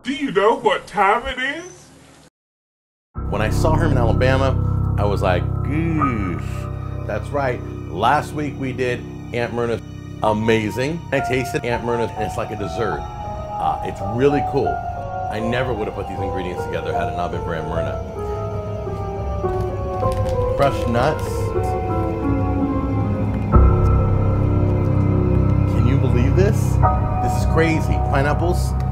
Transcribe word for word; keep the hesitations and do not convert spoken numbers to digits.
Do you know what time it is? When I saw her in Alabama, I was like, goosh. That's right. Last week we did Aunt Myrna's amazing. I tasted Aunt Myrna's and it's like a dessert. Uh, it's really cool. I never would have put these ingredients together had it not been for Aunt Myrna. Crushed nuts. Can you believe this? This is crazy. Pineapples.